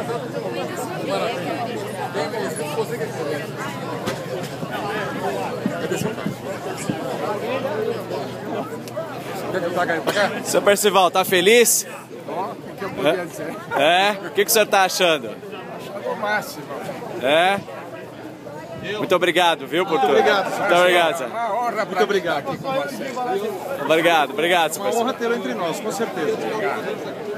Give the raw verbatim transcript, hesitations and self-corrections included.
Seu Percival, tá feliz? Ó, o que eu podia dizer? É? O que, que o senhor tá achando? Achando o máximo. É? Muito obrigado, viu, por tudo. Muito obrigado. Muito obrigado, senhor. Uma honra para mim estar aqui com você. Obrigado, obrigado, senhor Uma Percival. honra tê-lo entre nós, com certeza. Obrigado.